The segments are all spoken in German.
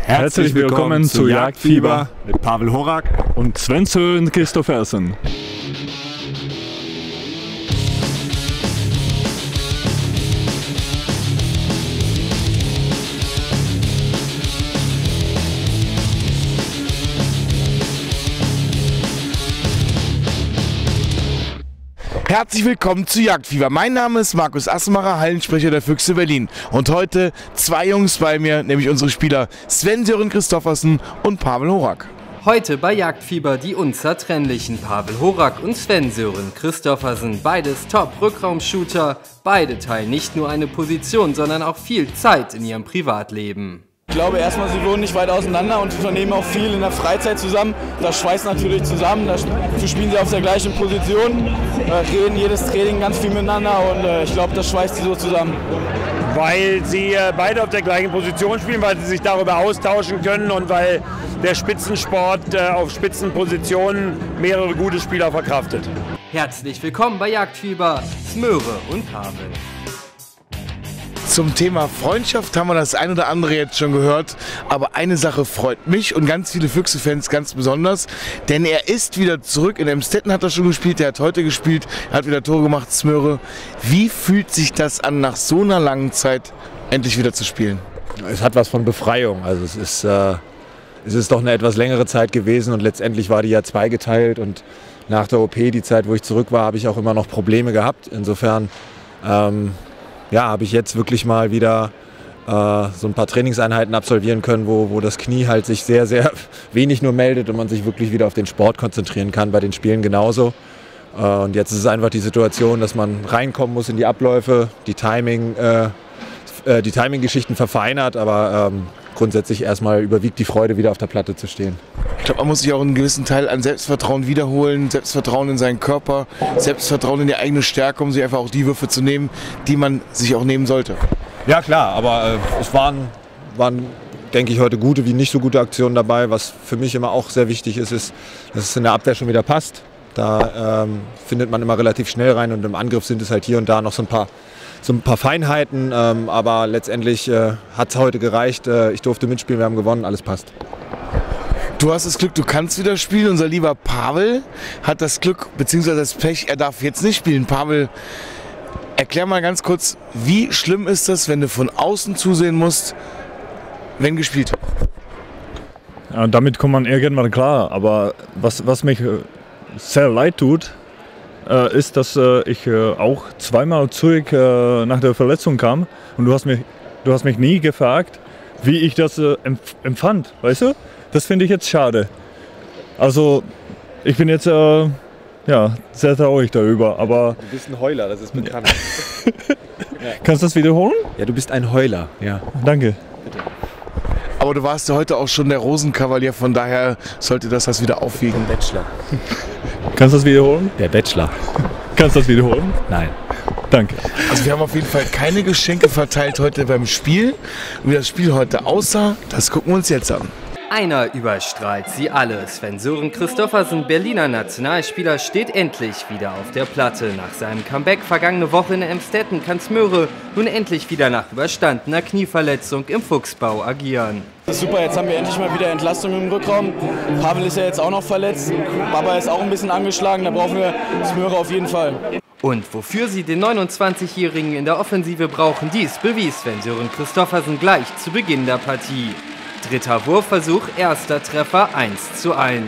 Herzlich willkommen zu Jagdfieber mit Pavel Horak und Sven-Sören Christoffersen. Herzlich willkommen zu Jagdfieber. Mein Name ist Markus Asmacher, Hallensprecher der Füchse Berlin. Und heute zwei Jungs bei mir, nämlich unsere Spieler Sven-Sören Christoffersen und Pavel Horak. Heute bei Jagdfieber die unzertrennlichen Pavel Horak und Sven-Sören Christoffersen. Beides Top-Rückraumshooter. Beide teilen nicht nur eine Position, sondern auch viel Zeit in ihrem Privatleben. Ich glaube erstmal, sie wohnen nicht weit auseinander und unternehmen auch viel in der Freizeit zusammen. Das schweißt natürlich zusammen, dafür spielen sie auf der gleichen Position, reden jedes Training ganz viel miteinander und ich glaube, das schweißt sie so zusammen. Weil sie beide auf der gleichen Position spielen, weil sie sich darüber austauschen können und weil der Spitzensport auf Spitzenpositionen mehrere gute Spieler verkraftet. Herzlich willkommen bei Jagdfieber, Smöre und Pavel. Zum Thema Freundschaft haben wir das ein oder andere jetzt schon gehört, aber eine Sache freut mich und ganz viele Füchse-Fans ganz besonders, denn er ist wieder zurück. In Emstetten hat er schon gespielt, er hat heute gespielt, er hat wieder Tore gemacht, Smöre. Wie fühlt sich das an, nach so einer langen Zeit endlich wieder zu spielen? Es hat was von Befreiung, also es ist doch eine etwas längere Zeit gewesen und letztendlich war die ja zweigeteilt und nach der OP, die Zeit, wo ich zurück war, habe ich auch immer noch Probleme gehabt. Insofern habe ich jetzt wirklich mal wieder so ein paar Trainingseinheiten absolvieren können, wo das Knie halt sich sehr, sehr wenig nur meldet und man sich wirklich wieder auf den Sport konzentrieren kann, bei den Spielen genauso. Und jetzt ist es einfach die Situation, dass man reinkommen muss in die Abläufe, die Timing-Geschichten verfeinert, aber grundsätzlich erstmal überwiegt die Freude, wieder auf der Platte zu stehen. Ich glaube, man muss sich auch einen gewissen Teil an Selbstvertrauen wiederholen, Selbstvertrauen in seinen Körper, Selbstvertrauen in die eigene Stärke, um sich einfach auch die Würfe zu nehmen, die man sich auch nehmen sollte. Ja klar, aber es waren, denke ich, heute gute wie nicht so gute Aktionen dabei. Was für mich immer auch sehr wichtig ist, dass es in der Abwehr schon wieder passt. Da findet man immer relativ schnell rein und im Angriff sind es halt hier und da noch so ein paar Feinheiten, aber letztendlich hat es heute gereicht. Ich durfte mitspielen, wir haben gewonnen, alles passt. Du hast das Glück, du kannst wieder spielen. Unser lieber Pavel hat das Glück bzw. das Pech, er darf jetzt nicht spielen. Pavel, erklär mal ganz kurz, wie schlimm ist das, wenn du von außen zusehen musst, wenn gespielt wird? Ja, damit kommt man irgendwann klar, aber was mich sehr leid tut, ist, dass ich auch zweimal zurück nach der Verletzung kam und du hast mich nie gefragt, wie ich das empfand, weißt du? Das finde ich jetzt schade. Also ich bin jetzt sehr traurig darüber, aber... Du bist ein Heuler, das ist bekannt. Ja. Kannst du das wiederholen? Ja, du bist ein Heuler, ja. Danke. Bitte. Aber du warst ja heute auch schon der Rosenkavalier, von daher sollte das wieder aufwiegen. Bachelor. Kannst du das wiederholen? Der Bachelor. Kannst du das wiederholen? Nein. Danke. Also wir haben auf jeden Fall keine Geschenke verteilt heute beim Spiel. Wie das Spiel heute aussah, das gucken wir uns jetzt an. Einer überstrahlt sie alle. Sven-Sören Christoffersen, Berliner Nationalspieler, steht endlich wieder auf der Platte. Nach seinem Comeback vergangene Woche in Emstetten kann Smöre nun endlich wieder nach überstandener Knieverletzung im Fuchsbau agieren. Das ist super, jetzt haben wir endlich mal wieder Entlastung im Rückraum. Pavel ist ja jetzt auch noch verletzt, Baba ist auch ein bisschen angeschlagen, da brauchen wir Smöre auf jeden Fall. Und wofür sie den 29-Jährigen in der Offensive brauchen, dies bewies Sven-Sören Christoffersen gleich zu Beginn der Partie. Dritter Wurfversuch, erster Treffer 1:1.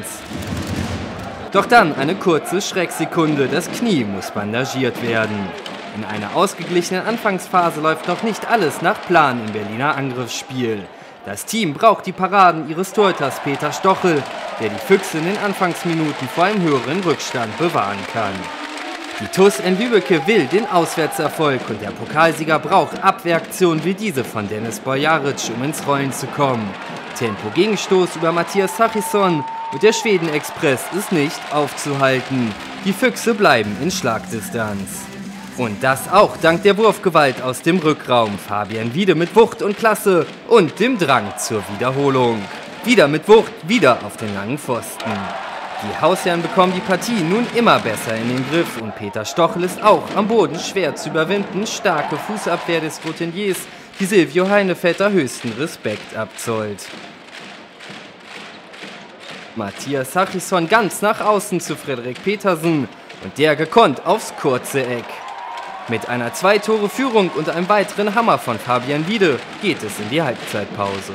Doch dann eine kurze Schrecksekunde, das Knie muss bandagiert werden. In einer ausgeglichenen Anfangsphase läuft noch nicht alles nach Plan im Berliner Angriffsspiel. Das Team braucht die Paraden ihres Torhüters Peter Stochel, der die Füchse in den Anfangsminuten vor einem höheren Rückstand bewahren kann. Die TuS in Lübbecke will den Auswärtserfolg und der Pokalsieger braucht Abwehraktionen wie diese von Dennis Bojaric, um ins Rollen zu kommen. Tempo-Gegenstoß über Matthias Sachisson und der Schweden-Express ist nicht aufzuhalten. Die Füchse bleiben in Schlagdistanz. Und das auch dank der Wurfgewalt aus dem Rückraum. Fabian Wiede mit Wucht und Klasse und dem Drang zur Wiederholung. Wieder mit Wucht, wieder auf den langen Pfosten. Die Hausherren bekommen die Partie nun immer besser in den Griff und Peter Stochel ist auch am Boden schwer zu überwinden. Starke Fußabwehr des Routiniers, die Silvio Heinevetter höchsten Respekt abzollt. Matthias Hachison ganz nach außen zu Frederik Petersen und der gekonnt aufs kurze Eck. Mit einer 2-Tore-Führung und einem weiteren Hammer von Fabian Wiede geht es in die Halbzeitpause.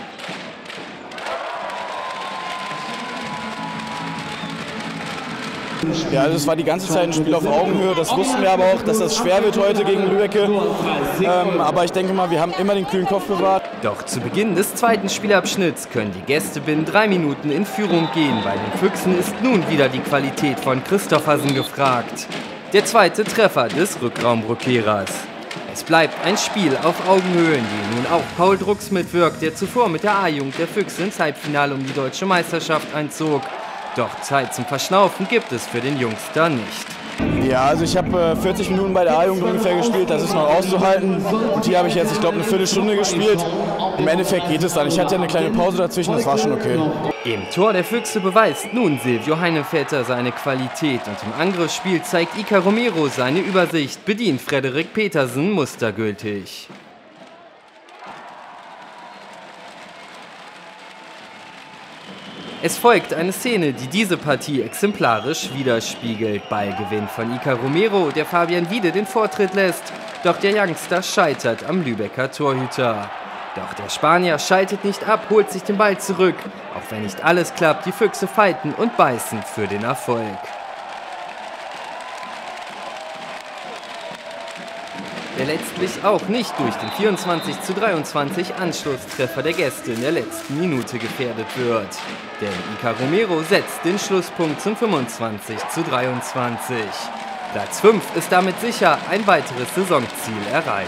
Ja, also es war die ganze Zeit ein Spiel auf Augenhöhe, das wussten wir aber auch, dass das schwer wird heute gegen Lübbecke. Aber ich denke mal, wir haben immer den kühlen Kopf bewahrt. Doch zu Beginn des zweiten Spielabschnitts können die Gäste binnen 3 Minuten in Führung gehen. Bei den Füchsen ist nun wieder die Qualität von Christophersen gefragt. Der zweite Treffer des Rückraumrückkehrers. Es bleibt ein Spiel auf Augenhöhe, in dem nun auch Paul Drucks mitwirkt, der zuvor mit der A-Jugend der Füchse ins Halbfinale um die deutsche Meisterschaft einzog. Doch Zeit zum Verschnaufen gibt es für den Jungster nicht. Ja, also ich habe 40 Minuten bei der A-Jugend ungefähr gespielt, das ist noch auszuhalten. Und hier habe ich jetzt, ich glaube, eine Viertelstunde gespielt. Im Endeffekt geht es dann. Ich hatte ja eine kleine Pause dazwischen, das war schon okay. Im Tor der Füchse beweist nun Silvio Heinevetter seine Qualität und im Angriffsspiel zeigt Iker Romero seine Übersicht, bedient Frederik Petersen mustergültig. Es folgt eine Szene, die diese Partie exemplarisch widerspiegelt. Ballgewinn von Iker Romero, der Fabian Wiede den Vortritt lässt. Doch der Youngster scheitert am Lübecker Torhüter. Doch der Spanier schaltet nicht ab, holt sich den Ball zurück. Auch wenn nicht alles klappt, die Füchse fighten und beißen für den Erfolg. Der letztlich auch nicht durch den 24:23 Anschlusstreffer der Gäste in der letzten Minute gefährdet wird. Denn Iker Romero setzt den Schlusspunkt zum 25:23. Platz 5 ist damit sicher, ein weiteres Saisonziel erreicht.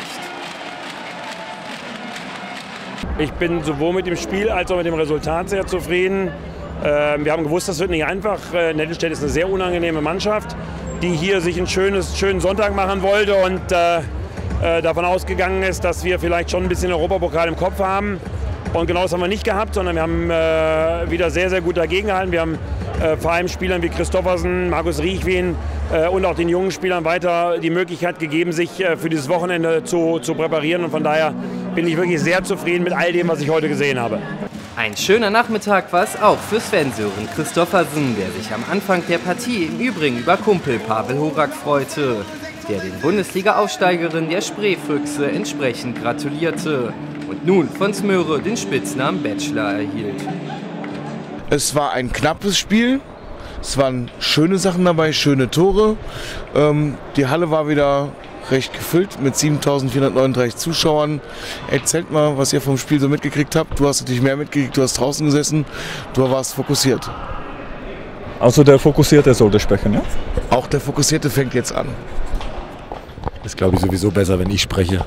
Ich bin sowohl mit dem Spiel als auch mit dem Resultat sehr zufrieden. Wir haben gewusst, das wird nicht einfach. Nettelstedt ist eine sehr unangenehme Mannschaft, die hier sich einen schönen Sonntag machen wollte und davon ausgegangen ist, dass wir vielleicht schon ein bisschen Europapokal im Kopf haben. Und genau das haben wir nicht gehabt, sondern wir haben wieder sehr, sehr gut dagegen gehalten. Wir haben vor allem Spielern wie Christophersen, Markus Riechwin und auch den jungen Spielern weiter die Möglichkeit gegeben, sich für dieses Wochenende zu präparieren. Und von daher bin ich wirklich sehr zufrieden mit all dem, was ich heute gesehen habe. Ein schöner Nachmittag war es auch für Sven-Sören Christophersen, der sich am Anfang der Partie im Übrigen über Kumpel Pavel Horak freute, der den Bundesliga-Aufsteigerin der Spreefüchse entsprechend gratulierte und nun von Smöre den Spitznamen Bachelor erhielt. Es war ein knappes Spiel, es waren schöne Sachen dabei, schöne Tore. Die Halle war wieder recht gefüllt mit 7.439 Zuschauern. Erzählt mal, was ihr vom Spiel so mitgekriegt habt. Du hast natürlich mehr mitgekriegt, du hast draußen gesessen, du warst fokussiert. Also der Fokussierte sollte sprechen, ja? Auch der Fokussierte fängt jetzt an. Das ist, glaube ich, sowieso besser, wenn ich spreche.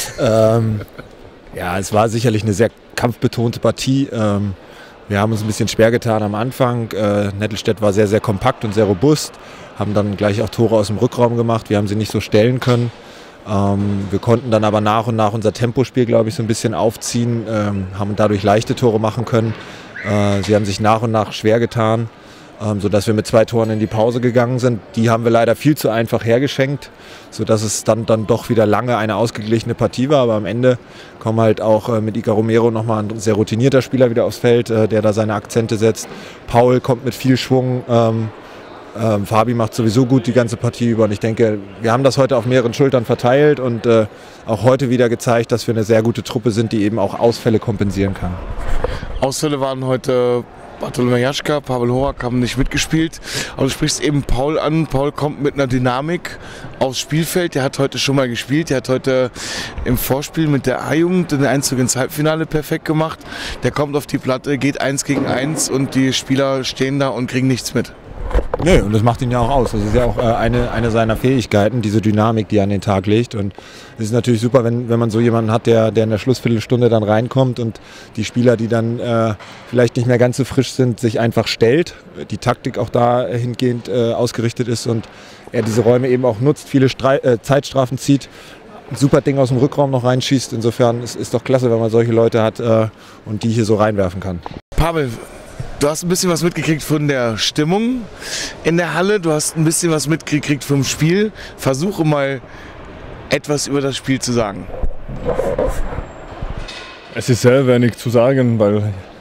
Ja, es war sicherlich eine sehr kampfbetonte Partie. Wir haben uns ein bisschen schwer getan am Anfang. Nettelstedt war sehr, sehr kompakt und sehr robust. Haben dann gleich auch Tore aus dem Rückraum gemacht. Wir haben sie nicht so stellen können. Wir konnten dann aber nach und nach unser Tempospiel, glaube ich, so ein bisschen aufziehen. Haben dadurch leichte Tore machen können. Sie haben sich nach und nach schwer getan, sodass wir mit 2 Toren in die Pause gegangen sind. Die haben wir leider viel zu einfach hergeschenkt, sodass es dann doch wieder lange eine ausgeglichene Partie war. Aber am Ende kommen halt auch mit Iker Romero nochmal ein sehr routinierter Spieler wieder aufs Feld, der da seine Akzente setzt. Paul kommt mit viel Schwung. Fabi macht sowieso gut die ganze Partie über. Und ich denke, wir haben das heute auf mehreren Schultern verteilt und auch heute wieder gezeigt, dass wir eine sehr gute Truppe sind, die eben auch Ausfälle kompensieren kann. Ausfälle waren heute Bartolomej Jaschka, Pavel Horak haben nicht mitgespielt. Aber du sprichst eben Paul an. Paul kommt mit einer Dynamik aufs Spielfeld. Der hat heute schon mal gespielt. Der hat heute im Vorspiel mit der A-Jugend den Einzug ins Halbfinale perfekt gemacht. Der kommt auf die Platte, geht 1 gegen 1 und die Spieler stehen da und kriegen nichts mit. Nee, und das macht ihn ja auch aus. Das ist ja auch eine seiner Fähigkeiten, diese Dynamik, die er an den Tag legt. Und es ist natürlich super, wenn man so jemanden hat, der in der Schlussviertelstunde dann reinkommt und die Spieler, die dann vielleicht nicht mehr ganz so frisch sind, sich einfach stellt. Die Taktik auch dahingehend ausgerichtet ist und er diese Räume eben auch nutzt, viele Zeitstrafen zieht. Ein super Ding aus dem Rückraum noch reinschießt. Insofern ist es doch klasse, wenn man solche Leute hat und die hier so reinwerfen kann. Pavel, du hast ein bisschen was mitgekriegt von der Stimmung in der Halle, du hast ein bisschen was mitgekriegt vom Spiel. Versuche mal etwas über das Spiel zu sagen. Es ist sehr wenig zu sagen, weil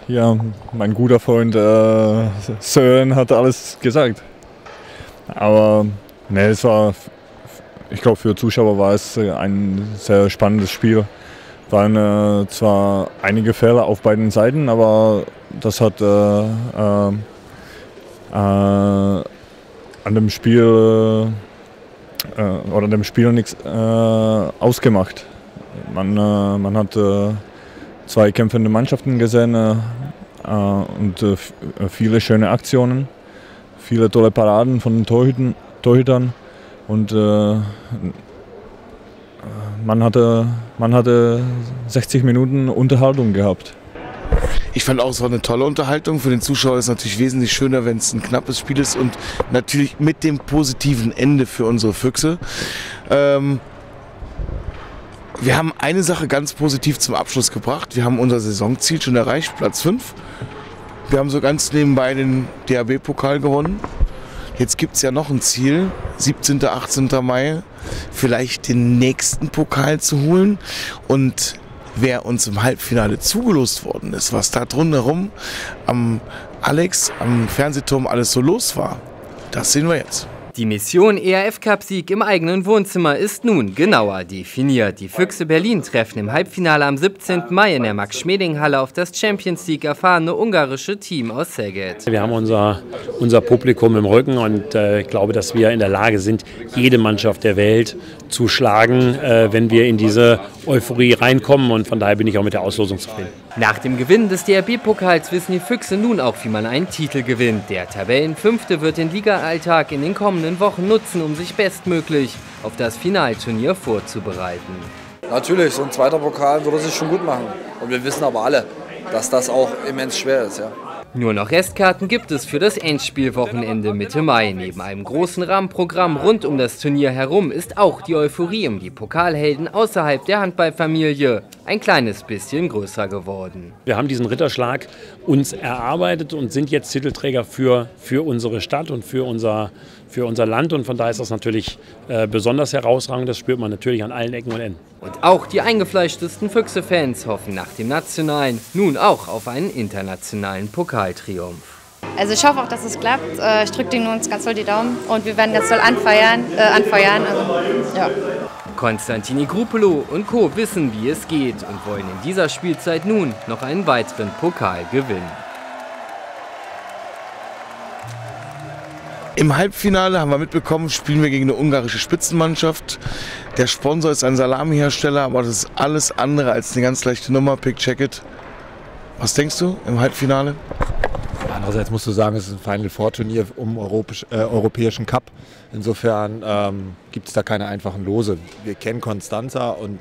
ja, mein guter Freund Sören hat alles gesagt. Aber ne, es war, ich glaube, für Zuschauer war es ein sehr spannendes Spiel. Waren zwar einige Fehler auf beiden Seiten, aber das hat an dem Spiel oder dem Spiel nichts ausgemacht. Man hat zwei kämpfende Mannschaften gesehen und viele schöne Aktionen, viele tolle Paraden von den Torhütern und man hatte 60 Minuten Unterhaltung gehabt. Ich fand auch, es war eine tolle Unterhaltung. Für den Zuschauer ist es natürlich wesentlich schöner, wenn es ein knappes Spiel ist und natürlich mit dem positiven Ende für unsere Füchse. Wir haben eine Sache ganz positiv zum Abschluss gebracht. Wir haben unser Saisonziel schon erreicht, Platz 5. Wir haben so ganz nebenbei den DHB-Pokal gewonnen. Jetzt gibt es ja noch ein Ziel, 17., 18. Mai, vielleicht den nächsten Pokal zu holen. Und wer uns im Halbfinale zugelost worden ist, was da drumherum am Fernsehturm alles so los war, das sehen wir jetzt. Die Mission ERF-Cup-Sieg im eigenen Wohnzimmer ist nun genauer definiert. Die Füchse Berlin treffen im Halbfinale am 17. Mai in der Max-Schmeling-Halle auf das Champions League erfahrene ungarische Team aus Szeged. Wir haben unser Publikum im Rücken und ich glaube, dass wir in der Lage sind, jede Mannschaft der Welt zu schlagen, wenn wir in diese Euphorie reinkommen, und von daher bin ich auch mit der Auslosung zufrieden. Nach dem Gewinn des DRB-Pokals wissen die Füchse nun auch, wie man einen Titel gewinnt. Der Tabellenfünfte wird den Liga-Alltag in den kommenden Wochen nutzen, um sich bestmöglich auf das Finalturnier vorzubereiten. Natürlich, so ein zweiter Pokal würde sich schon gut machen. Und wir wissen aber alle, dass das auch immens schwer ist. Ja. Nur noch Restkarten gibt es für das Endspielwochenende Mitte Mai. Neben einem großen Rahmenprogramm rund um das Turnier herum ist auch die Euphorie um die Pokalhelden außerhalb der Handballfamilie ein kleines bisschen größer geworden. Wir haben diesen Ritterschlag uns erarbeitet und sind jetzt Titelträger für unsere Stadt und für unser Land. Und von daher ist das natürlich besonders herausragend. Das spürt man natürlich an allen Ecken und Enden. Und auch die eingefleischtesten Füchse-Fans hoffen nach dem nationalen nun auch auf einen internationalen Pokaltriumph. Also ich hoffe auch, dass es klappt. Ich drücke denen uns ganz doll die Daumen und wir werden ganz doll anfeuern. Also, ja. Konstantini Grupelo und Co. wissen, wie es geht und wollen in dieser Spielzeit nun noch einen weiteren Pokal gewinnen. Im Halbfinale, haben wir mitbekommen, spielen wir gegen eine ungarische Spitzenmannschaft. Der Sponsor ist ein Salamihersteller, aber das ist alles andere als eine ganz leichte Nummer. Pick, check it. Was denkst du im Halbfinale? Andererseits musst du sagen, es ist ein Final-Four-Turnier um europäischen Cup. Insofern gibt es da keine einfachen Lose. Wir kennen Constanza und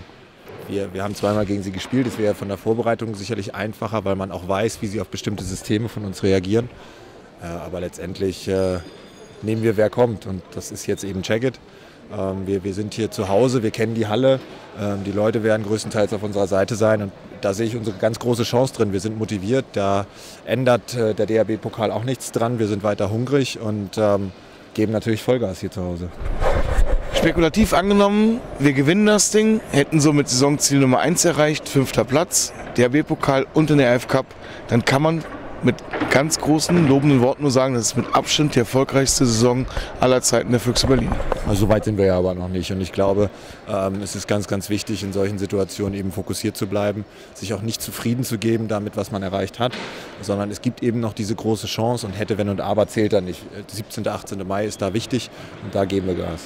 wir haben zweimal gegen sie gespielt. Es wäre von der Vorbereitung sicherlich einfacher, weil man auch weiß, wie sie auf bestimmte Systeme von uns reagieren. Aber letztendlich nehmen wir, wer kommt. Und das ist jetzt eben Szeged. Wir sind hier zu Hause, wir kennen die Halle. Die Leute werden größtenteils auf unserer Seite sein. Und da sehe ich unsere ganz große Chance drin. Wir sind motiviert. Da ändert der DRB-Pokal auch nichts dran. Wir sind weiter hungrig und geben natürlich Vollgas hier zu Hause. Spekulativ angenommen, wir gewinnen das Ding, hätten somit Saisonziel Nummer 1 erreicht, 5. Platz, DRB-Pokal und den ERF-Cup. Dann kann man mit ganz großen, lobenden Worten nur sagen, das ist mit Abstand die erfolgreichste Saison aller Zeiten der Füchse Berlin. Also so weit sind wir ja aber noch nicht. Und ich glaube, es ist ganz, ganz wichtig, in solchen Situationen eben fokussiert zu bleiben, sich auch nicht zufrieden zu geben damit, was man erreicht hat, sondern es gibt eben noch diese große Chance und hätte, wenn und aber zählt dann nicht. 17., 18. Mai ist da wichtig und da geben wir Gas.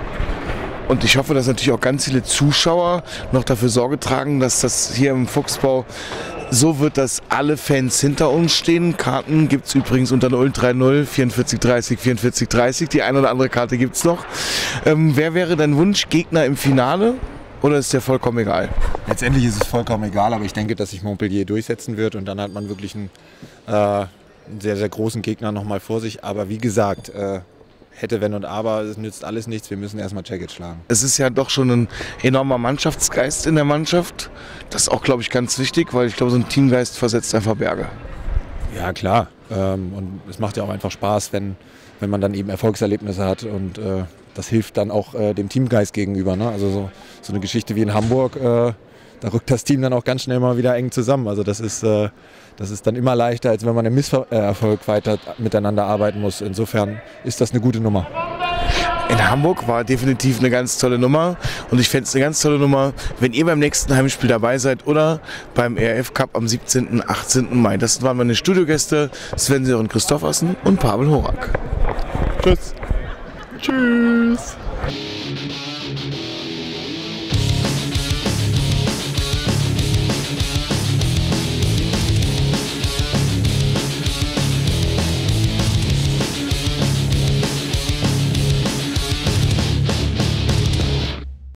Und ich hoffe, dass natürlich auch ganz viele Zuschauer noch dafür Sorge tragen, dass das hier im Fuchsbau so wird, dass alle Fans hinter uns stehen. Karten gibt es übrigens unter 030 4430 4430. Die eine oder andere Karte gibt es noch. Wer wäre dein Wunschgegner im Finale? Oder ist der vollkommen egal? Letztendlich ist es vollkommen egal, aber ich denke, dass sich Montpellier durchsetzen wird. Und dann hat man wirklich einen sehr, sehr großen Gegner nochmal vor sich. Aber wie gesagt, hätte, wenn und aber, es nützt alles nichts, wir müssen erstmal Szeged schlagen. Es ist ja doch schon ein enormer Mannschaftsgeist in der Mannschaft. Das ist auch, glaube ich, ganz wichtig, weil ich glaube, so ein Teamgeist versetzt einfach Berge. Ja, klar. Und es macht ja auch einfach Spaß, wenn man dann eben Erfolgserlebnisse hat und das hilft dann auch dem Teamgeist gegenüber. Ne? Also so eine Geschichte wie in Hamburg, da rückt das Team dann auch ganz schnell mal wieder eng zusammen. Also das ist dann immer leichter, als wenn man im Misserfolg weiter miteinander arbeiten muss. Insofern ist das eine gute Nummer. In Hamburg war definitiv eine ganz tolle Nummer und ich fände es eine ganz tolle Nummer, wenn ihr beim nächsten Heimspiel dabei seid oder beim ERF Cup am 17. 18. Mai. Das waren meine Studiogäste Sven-Sören Christoffersen und Pavel Horak. Tschüss. Tschüss.